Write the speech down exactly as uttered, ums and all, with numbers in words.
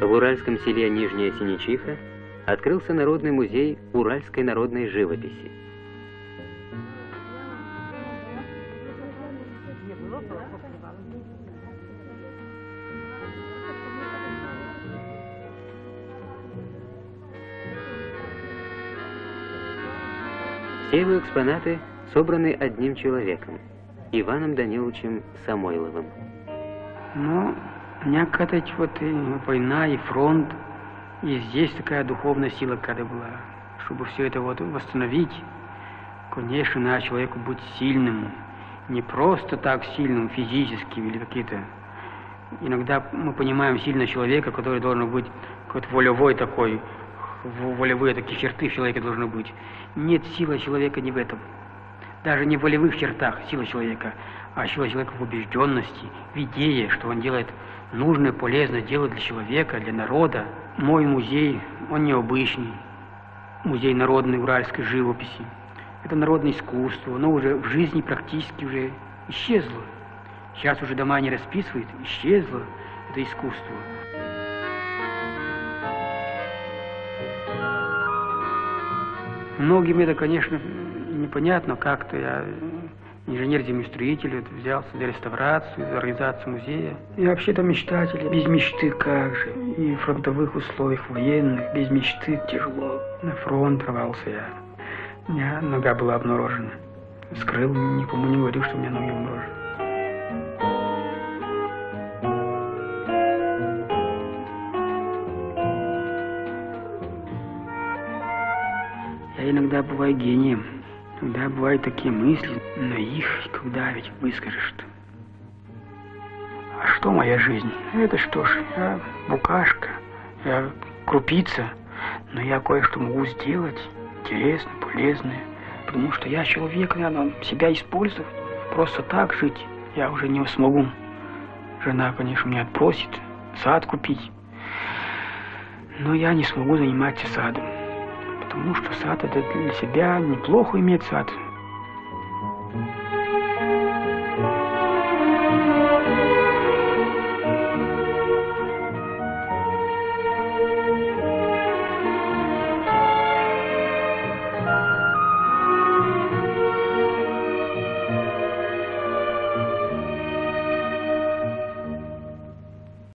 В уральском селе Нижняя Синичиха открылся Народный музей уральской народной живописи. Все его экспонаты собраны одним человеком, Иваном Даниловичем Самойловым. Ну, у меня какая-то вот и война, и фронт, и здесь такая духовная сила какая-то была. Чтобы все это вот восстановить, конечно, надо человеку быть сильным. Не просто так сильным физическим или какие-то... Иногда мы понимаем сильного человека, который должен быть какой-то волевой такой, волевые такие черты в человеке должны быть. Нет, сила человека не в этом. Даже не в волевых чертах сила человека, а сила человека в убежденности, в идее, что он делает нужное, полезное дело для человека, для народа. Мой музей, он необычный. Музей народной уральской живописи. Это народное искусство, оно уже в жизни практически уже исчезло. Сейчас уже дома не расписывают, исчезло это искусство. Многим это, конечно, непонятно, как-то я, инженер-землестроитель, взялся за реставрацию, за организацию музея. Я вообще-то мечтатель, без мечты как же. И в фронтовых условиях военных, без мечты тяжело. На фронт рвался я. У меня нога была обморожена. Скрыл, никому не говорил, что у меня ноги обморожены. Я иногда бываю гением. Иногда бывают такие мысли, но их когда ведь выскажешь-то? А что моя жизнь? Это что ж, я букашка, я крупица, но я кое-что могу сделать интересное, полезное, потому что я человек, надо себя использовать. Просто так жить я уже не смогу. Жена, конечно, меня отпросит сад купить, но я не смогу заниматься садом. Потому что сад это для себя неплохо иметь сад.